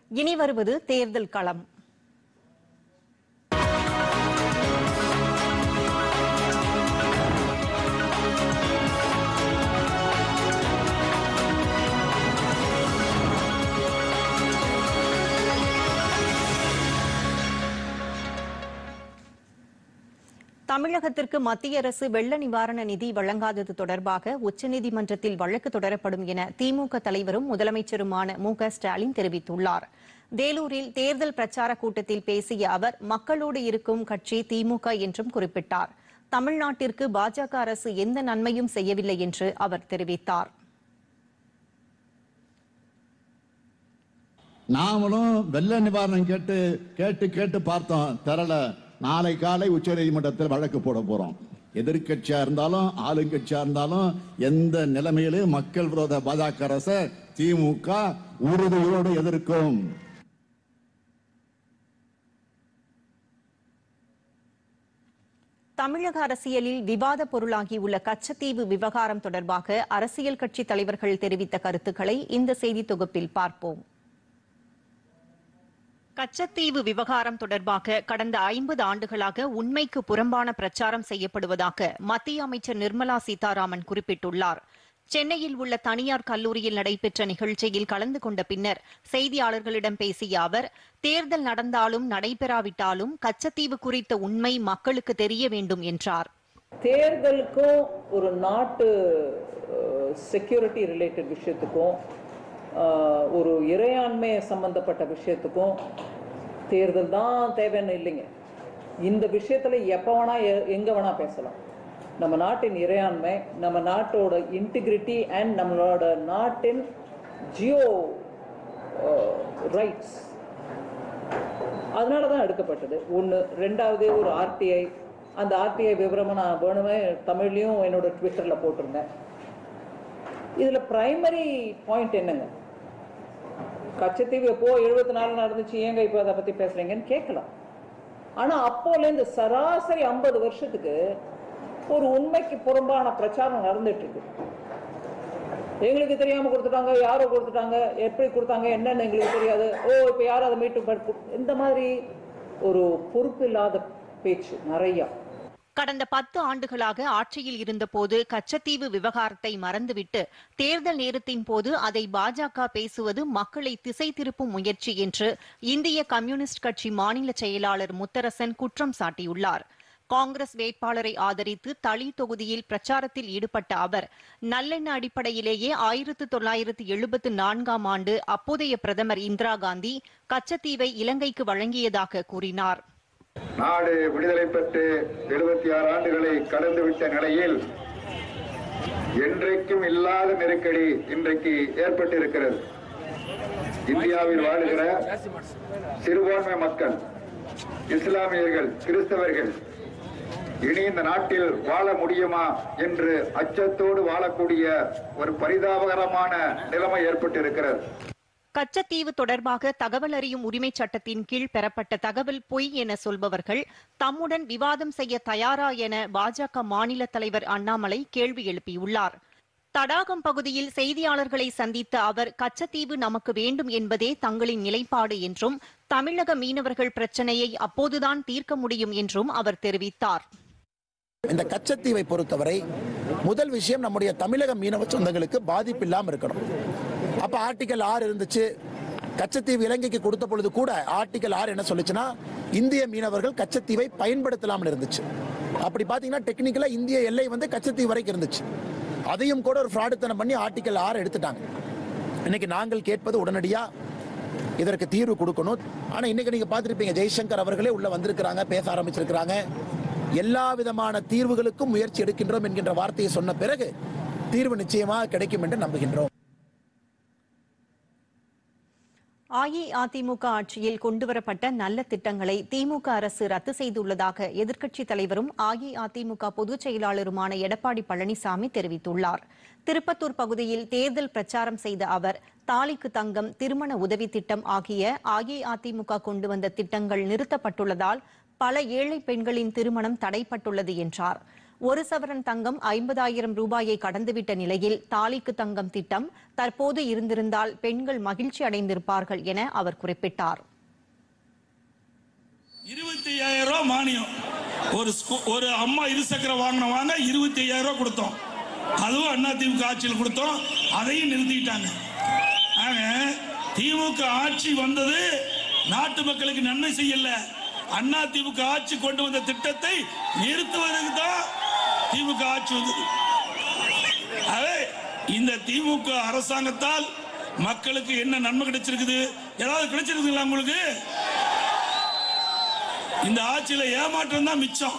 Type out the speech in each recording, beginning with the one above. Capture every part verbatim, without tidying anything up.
இனி வருவது தேர்தல் களம். தமிழகத்திற்கு மத்திய அரசு வெள்ள நிவாரண நிதி வழங்காதது தொடர்பாக உச்சநீதிமன்றத்தில் வழக்கு தொடரப்படும் என திமுக தலைவரும் முதலமைச்சருமான மு க ஸ்டாலின் தெரிவித்துள்ளார். வேலூரில் தேர்தல் பிரச்சார கூட்டத்தில் பேசிய அவர் மக்களோடு இருக்கும் கட்சி திமுக என்றும் குறிப்பிட்டார். தமிழ்நாட்டிற்கு பாஜக அரசு எந்த நன்மையும் செய்யவில்லை என்று அவர் தெரிவித்தார். நாமளும் வெள்ள நிவாரணம் கேட்டு கேட்டு கேட்டு பார்த்தோம், தரல. நாளை காலை உச்ச நீதிமன்றத்தில் வழக்கு போட போறோம். எதிர்கட்சியா இருந்தாலும் ஆளுங்கட்சியா இருந்தாலும் எந்த நிலைமையிலும் மக்கள் விரோத பாஜக அரசை திமுக உறுதியோடு எதிர்க்கும். தமிழக அரசியலில் விவாத பொருளாகியுள்ள கச்சத்தீவு விவகாரம் தொடர்பாக அரசியல் கட்சி தலைவர்கள் தெரிவித்த கருத்துக்களை இந்த செய்தி தொகுப்பில் பார்ப்போம். கச்சத்தீவு விவகாரம் தொடர்பாக கடந்த ஐம்பது ஆண்டுகளாக உண்மைக்கு புறம்பான பிரச்சாரம் செய்யப்படுவதாக மத்திய அமைச்சர் நிர்மலா சீதாராமன் குறிப்பிட்டுள்ளார். சென்னையில் உள்ள தனியார் கல்லூரியில் நடைபெற்ற நிகழ்ச்சியில் கலந்து கொண்ட பின்னர் செய்தியாளர்களிடம் பேசிய அவர், தேர்தல் நடந்தாலும் நடைபெறாவிட்டாலும் கச்சத்தீவு குறித்த உண்மை மக்களுக்கு தெரிய வேண்டும் என்றார். தேர்தலுக்கும் ஒரு நாட்டு செக்யூரிட்டி ரிலேட்டட் விஷயத்துக்கும் ஒரு இறையாண்மை சம்பந்தப்பட்ட விஷயத்துக்கும் தேர்தல் தான் தேவைன்னு இல்லைங்க. இந்த விஷயத்துல எப்ப வேணா எங்க வேணா பேசலாம். நம்ம நாட்டின் இறையாண்மை, நம்ம நாட்டோட இன்டிகிரிட்டி அண்ட் நம்மளோட நாட்டின் ஜியோ ரைட்ஸ் அதனாலதான் எடுக்கப்பட்டது. ஒன்று. ரெண்டாவது, ஒரு ஆர்டிஐ. அந்த ஆர்டிஐ விவரமா நான் வேணுமே தமிழ்லையும் என்னோட ட்விட்டர்ல போட்டிருந்தேன். இதுல பிரைமரி பாயிண்ட் என்னங்க, கச்சத்தீவு எப்போ எழுபத்தி நாலு நடந்துச்சு, ஏங்க இப்போ அதை பத்தி பேசுறீங்கன்னு கேட்கலாம். ஆனா அப்போல இருந்து சராசரி ஐம்பது வருஷத்துக்கு ஒரு உண்மைக்கு புறம்பான பிரச்சாரம் நடந்துட்டு இருக்கு. எங்களுக்கு தெரியாம கொடுத்துட்டாங்க, யாரோ கொடுத்துட்டாங்க, எப்படி கொடுத்தாங்க என்னன்னு எங்களுக்கு தெரியாது, ஓ இப்ப யாரும் அதை மீட்டு, இந்த மாதிரி ஒரு பொறுப்பு இல்லாத பேச்சு நிறைய. கடந்த பத்து ஆண்டுகளாக ஆட்சியில் இருந்தபோது கச்சத்தீவு விவகாரத்தை மறந்துவிட்டு தேர்தல் நேரத்தின் போது அதை பாஜக பேசுவது மக்களை திசை திருப்பும் முயற்சி என்று இந்திய கம்யூனிஸ்ட் கட்சி மாநில செயலாளர் முத்தரசன் குற்றம் சாட்டியுள்ளார். காங்கிரஸ் வேட்பாளரை ஆதரித்து தளி தொகுதியில் பிரச்சாரத்தில் ஈடுபட்ட அவர் நல்லெண்ண அடிப்படையிலேயே ஆயிரத்து தொள்ளாயிரத்து எழுபத்து நான்காம் ஆண்டு அப்போதைய பிரதமர் இந்திரா காந்தி கச்சத்தீவை இலங்கைக்கு வழங்கியதாக கூறினார். நாடு விடுதலை பெற்று எழுபத்தி ஆறு ஆண்டுகளை கடந்துவிட்ட நிலையில் என்றைக்கும் இல்லாத நெருக்கடி இன்றைக்கு ஏற்பட்டிருக்கிறது. இந்தியாவில் வாழுகிற சிறுபான்மை மக்கள், இஸ்லாமியர்கள், கிறிஸ்தவர்கள் இனி இந்த நாட்டில் வாழ முடியுமா என்று அச்சத்தோடு வாழக்கூடிய ஒரு பரிதாபகரமான நிலைமை ஏற்பட்டிருக்கிறது. கச்சத்தீவு தொடர்பாக தகவல் அறியும் உரிமை சட்டத்தின் கீழ் பெறப்பட்ட தகவல் பொய் என சொல்பவர்கள் தம்முடன் விவாதம் செய்ய தயாரா என பாஜக மாநில தலைவர் அண்ணாமலை கேள்வி எழுப்பியுள்ளார். தடாகம் பகுதியில் செய்தியாளர்களை சந்தித்த அவர், கச்சத்தீவு நமக்கு வேண்டும் என்பதே தங்களின் நிலைப்பாடு என்றும் தமிழக மீனவர்கள் பிரச்சனையை அப்போதுதான் தீர்க்க முடியும் என்றும் அவர் தெரிவித்தார். இந்த கச்சத்தீவை பொறுத்தவரை முதல் விஷயம், நம்முடைய தமிழக மீனவ சொந்தங்களுக்கு பாதிப்பு இல்லாமல் இருக்கணும். அப்ப ஆர்டிகல் ஆறு இருந்துச்சு. கச்சத்தீவு இலங்கைக்கு கொடுத்த பொழுது கூட ஆர்டிகல் ஆறு என்ன சொல்லுச்சுன்னா, இந்திய மீனவர்கள் கச்சத்தீவை பயன்படுத்தலாம்னு இருந்துச்சு. அப்படி பாத்தீங்கன்னா டெக்னிக்கலா இந்திய எல்லை வந்து கச்சத்தீவு வரைக்கும் இருந்துச்சு. அதையும் கூட ஒரு ஃப்ராடுத்தனம் பண்ணி ஆர்டிகல் ஆறு எடுத்துட்டாங்க. இன்னைக்கு நாங்கள் கேட்பது உடனடியா இதற்கு தீர்வு கொடுக்கணும். ஆனா இன்னைக்கு நீங்க பாத்திருப்பீங்க, ஜெய்சங்கர் அவர்களே உள்ள வந்திருக்கிறாங்க, பேச ஆரம்பிச்சிருக்கிறாங்க. எல்லா விதமான தீர்வுகளுக்கும் முயற்சி எடுக்கின்றோம் என்கின்ற வார்த்தையை சொன்ன பிறகு தீர்வு நிச்சயமாக கிடைக்கும் என்று நம்புகின்றோம். அஇஅதிமுக ஆட்சியில் கொண்டுவரப்பட்ட நல்ல திட்டங்களை திமுக அரசு ரத்து செய்துள்ளதாக எதிர்க்கட்சித் தலைவரும் அஇஅதிமுக பொதுச் செயலாளருமான எடப்பாடி பழனிசாமி தெரிவித்துள்ளார். திருப்பத்தூர் பகுதியில் தேர்தல் பிரச்சாரம் செய்த அவர், தாலிக்கு தங்கம், திருமண உதவி திட்டம் ஆகிய அஇஅதிமுக கொண்டு வந்த திட்டங்கள் நிறுத்தப்பட்டுள்ளதால் பல ஏழை பெண்களின் திருமணம் தடைப்பட்டுள்ளது என்றார். ஒரு சவரன் தங்கம் ஐம்பதாயிரம் ரூபாயை கடந்துவிட்ட நிலையில் தாலிக்கு தங்கம் திட்டம் தற்போது இருந்திருந்தால் பெண்கள் மகிழ்ச்சி அடைந்திருப்பார்கள் என அவர் குறிப்பிட்டார். இருபத்தி ஐயாயிரம் ரூபாய் மானியம் ஒரு ஒரு அம்மா இருசக்கர வாகனம் வாங்க இருபத்தி ஐயாயிரம் ரூபாய் கொடுத்தோம். அதுவும் அதிமுக ஆட்சியில் கொடுத்தோம். அதையும் நிறுத்திட்டாங்க. ஆக திமுக ஆட்சி வந்தது நாட்டு மக்களுக்கு நன்மை செய்யல. அதிமுக ஆட்சி கொண்டு வந்த திட்டத்தை நிறுத்துவதற்கு தான் திமுக ஆட்சி வந்தது. இந்த திமுக அரசாங்கத்தால் மக்களுக்கு என்ன நன்மை கிடைச்சிருக்குது? ஏதாவது கிடைச்சிருக்குங்களா உங்களுக்கு? இந்த ஆட்சியில ஏமாற்றம் தான் மிச்சம்.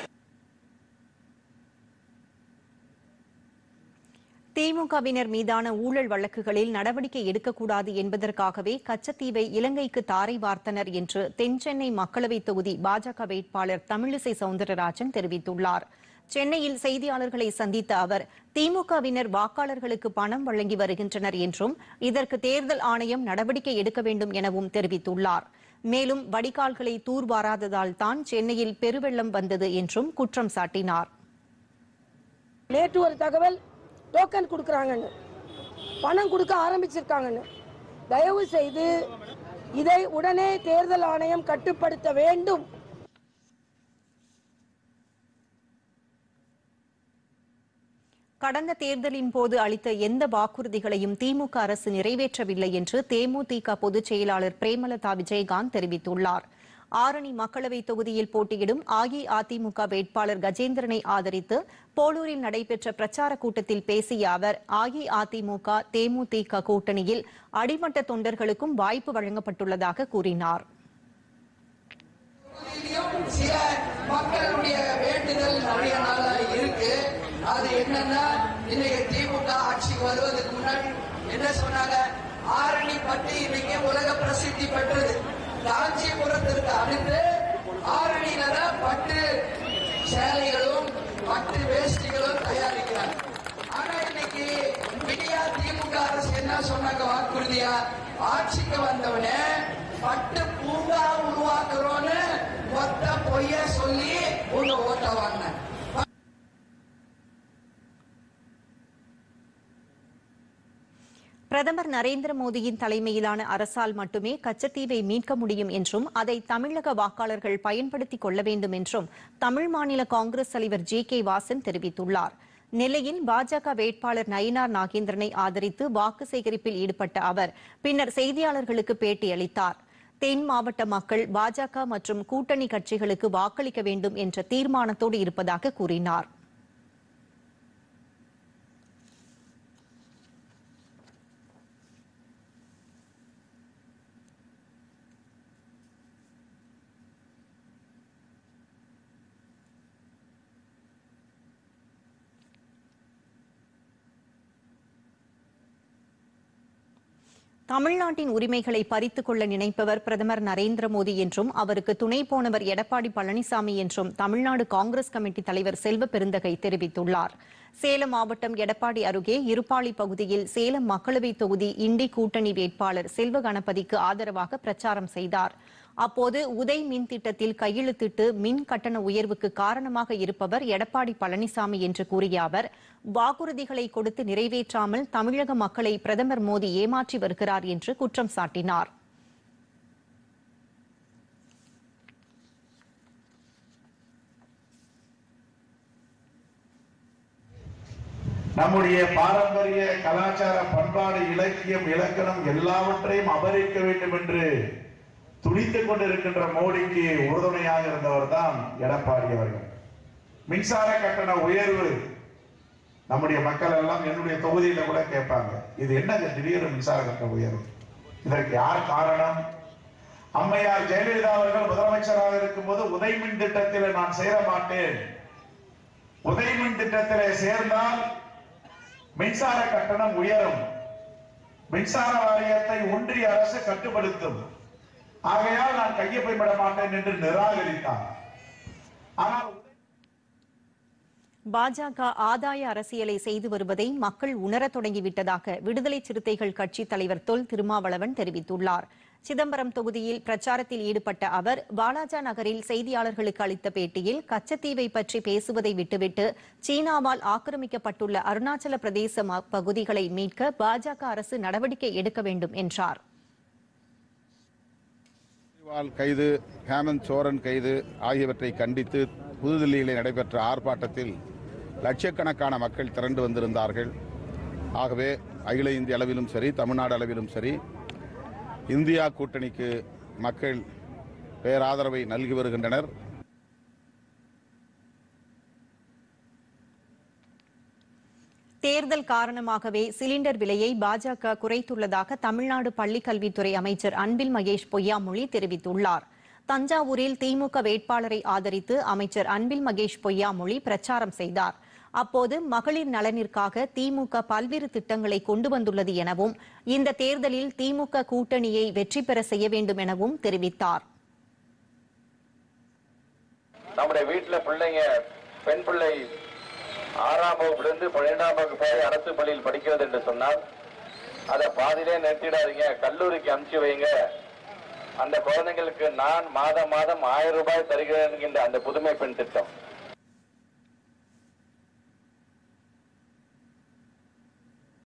திமுகவினர் மீதான ஊழல் வழக்குகளில் நடவடிக்கை எடுக்கக்கூடாது என்பதற்காகவே கச்சத்தீவை இலங்கைக்கு தாரை வார்த்தனர் என்று தென்சென்னை மக்களவைத் தொகுதி பாஜக வேட்பாளர் தமிழிசை சவுந்தரராஜன் தெரிவித்துள்ளார். சென்னையில் செய்தியாளர்களை சந்தித்த அவர் திமுகவினர் வாக்காளர்களுக்கு பணம் வழங்கி வருகின்றனர் என்றும் இதற்கு தேர்தல் ஆணையம் நடவடிக்கை எடுக்க வேண்டும் எனவும் தெரிவித்துள்ளார். மேலும் வடிகால்களை தூர்வாராததால் தான் சென்னையில் பெருவெள்ளம் வந்தது என்றும் குற்றம் சாட்டினார். நேற்று ஒரு தகவல் டோக்கன் கொடுக்கறாங்கன்னு, பணம் கொடுக்க ஆரம்பிச்சிருக்காங்கன்னு. தயவு செய்து இதை உடனே தேர்தல் ஆணையம் கட்டுப்படுத்த வேண்டும். கடந்த தேர்தலின் போது அளித்த எந்த வாக்குறுதிகளையும் திமுக அரசு நிறைவேற்றவில்லை என்று தேமுதிக பொதுச் செயலாளர் பிரேமலதா விஜயகாந்த் தெரிவித்துள்ளார். ஆரணி மக்களவைத் தொகுதியில் போட்டியிடும் அஇஅதிமுக வேட்பாளர் கஜேந்திரனை ஆதரித்து போலூரில் நடைபெற்ற பிரச்சார கூட்டத்தில் பேசிய அவர் அஇஅதிமுக தேமுதிக கூட்டணியில் அடிமட்ட தொண்டர்களுக்கும் வாய்ப்பு வழங்கப்பட்டுள்ளதாக கூறினார். சில மக்களுடைய வேண்டுதல் நிறைய நாளா இருக்கு. அது என்னன்னா, இன்னைக்கு திமுக ஆட்சிக்கு வருவதற்கு முன்னாடி என்ன சொன்னாங்க? ஆரணி பட்டு இன்னைக்கு உலக பிரசித்தி பெற்றது. காஞ்சிபுரத்திற்கு அடுத்து ஆரணியில தான் பட்டு சேலைகளும் பட்டு வேஷ்டிகளும் தயாரிக்கிறாங்க. ஆனா இன்னைக்கு விடியா திமுக அரசு என்ன சொன்னாங்க வாக்குறுதியா? ஆட்சிக்கு வந்தவனே பட்டு பூங்கா உருவாக்குறோன்னு மொத்த பொய்ய சொல்லி உங்க ஓட்ட வாங்க. பிரதமர் நரேந்திர மோடியின் தலைமையிலான அரசால் மட்டுமே கச்சத்தீவை மீட்க முடியும் என்றும் அதை தமிழக வாக்காளர்கள் பயன்படுத்திக் கொள்ள வேண்டும் என்றும் தமிழ் மாநில காங்கிரஸ் தலைவர் ஜி கே வாசன் தெரிவித்துள்ளார். நெல்லையில் பாஜக வேட்பாளர் நயினார் நாகேந்திரனை ஆதரித்து வாக்கு சேகரிப்பில் ஈடுபட்ட அவர் பின்னர் செய்தியாளர்களுக்கு பேட்டியளித்தார். தென் மாவட்ட மக்கள் பாஜக மற்றும் கூட்டணி கட்சிகளுக்கு வாக்களிக்க வேண்டும் என்ற தீர்மானத்தோடு இருப்பதாக கூறினார். தமிழ்நாட்டின் உரிமைகளை பறித்துக் கொள்ள நினைப்பவர் பிரதமர் நரேந்திர மோடி என்றும் அவருக்கு துணை போனவர் எடப்பாடி பழனிசாமி என்றும் தமிழ்நாடு காங்கிரஸ் கமிட்டி தலைவர் செல்வ பெருந்தகை தெரிவித்துள்ளார். சேலம் மாவட்டம் எடப்பாடி அருகே இருப்பாளி பகுதியில் சேலம் மக்களவை தொகுதி இண்டி கூட்டணி வேட்பாளர் செல்வ கணபதிக்கு ஆதரவாக பிரச்சாரம் செய்தார். அப்போது உதய் மின் திட்டத்தில் கையெழுத்திட்டு மின் கட்டண உயர்வுக்கு காரணமாக இருப்பவர் எடப்பாடி பழனிசாமி என்று கூறிய அவர் வாக்குறுதிகளை கொடுத்து நிறைவேற்றாமல் தமிழக மக்களை பிரதமர் மோடி ஏமாற்றி வருகிறார் என்று குற்றம் சாட்டினார். நம்முடைய பாரம்பரிய கலாச்சார பண்பாடு இலக்கியம் இலக்கணம் எல்லாவற்றையும் அபகரிக்க வேண்டும் என்று துடித்துக் கொண்டிருக்கின்ற மோடிக்கு உறுதுணையாக இருந்தவர் தான் எடப்பாடி அவர்கள். மின்சார கட்டண உயர்வு நம்முடைய மக்கள் எல்லாம் என்னுடைய தொகுதியில கூட கேட்பாங்க, இது என்ன திடீர் மின்சார கட்டண உயர்வு? இதற்கு யார் காரணம்? அம்மையார் ஜெயலலிதா அவர்கள் முதலமைச்சராக இருக்கும் போது உதய் மின் திட்டத்தில் நான் சேர மாட்டேன், உதய் மின் திட்டத்திலே சேர்ந்தால் மின்சார கட்டணம் உயரும், மின்சார வாரியத்தை ஒன்றிய அரசு கட்டுப்படுத்தும், ஆகையால் நான் கையொப்பமிட மாட்டேன் என்று நிராகரித்தார். ஆனால் பாஜக ஆதாய அரசியலை செய்து வருவதை மக்கள் உணரத் தொடங்கிவிட்டதாக விடுதலை சிறுத்தைகள் கட்சி தலைவர் தொல் திருமாவளவன் தெரிவித்துள்ளார். சிதம்பரம் தொகுதியில் பிரச்சாரத்தில் ஈடுபட்ட அவர் வாலாஜா நகரில் செய்தியாளர்களுக்கு அளித்த பேட்டியில் கச்சத்தீவை பற்றி பேசுவதை விட்டுவிட்டு சீனாவால் ஆக்கிரமிக்கப்பட்டுள்ள அருணாச்சல பிரதேச பகுதிகளை மீட்க பாஜக அரசு நடவடிக்கை எடுக்க வேண்டும் என்றார். கைது, ஹேமந்த் சோரன் கைது ஆகியவற்றை கண்டித்து புதுதில்லியில் நடைபெற்ற ஆர்ப்பாட்டத்தில் லட்சக்கணக்கான மக்கள் திரண்டு வந்திருந்தார்கள். ஆகவே அகில இந்திய அளவிலும் சரி, தமிழ்நாடு அளவிலும் சரி, இந்தியா கூட்டணிக்கு மக்கள் பேராதரவை நல்கி வருகின்றனர். தேர்தல் காரணமாகவே சிலிண்டர் விலையை பாஜக குறைத்துள்ளதாக தமிழ்நாடு பள்ளிக்கல்வித்துறை அமைச்சர் அன்பில் மகேஷ் பொய்யாமொழி தெரிவித்துள்ளார். தஞ்சாவூரில் திமுக வேட்பாளரை ஆதரித்து அமைச்சர் அன்பில் மகேஷ் பொய்யாமொழி பிரச்சாரம் செய்தார். அப்போது மகளிர் நலனிற்காக திமுக பல்வேறு திட்டங்களை கொண்டு வந்துள்ளது எனவும் இந்த தேர்தலில் திமுக கூட்டணியை வெற்றி பெற செய்ய வேண்டும் எனவும் தெரிவித்தார். நம்முடைய வீட்டுல பிள்ளைங்க, பெண் பிள்ளை ஆறாம் வகுப்பிலிருந்து பன்னிரெண்டாம் வகுப்பு வரை அரசு பள்ளியில் படிக்கிறது என்று சொன்னால் அதை பாதியிலே நிறுத்திடாதீங்க, கல்லூரிக்கு அனுப்பிச்சு வைங்க. அந்த குழந்தைங்களுக்கு நான் மாதம் மாதம் ஆயிரம் ரூபாய் தருகிறேன் என்கின்ற அந்த புதுமை பெண் திட்டம்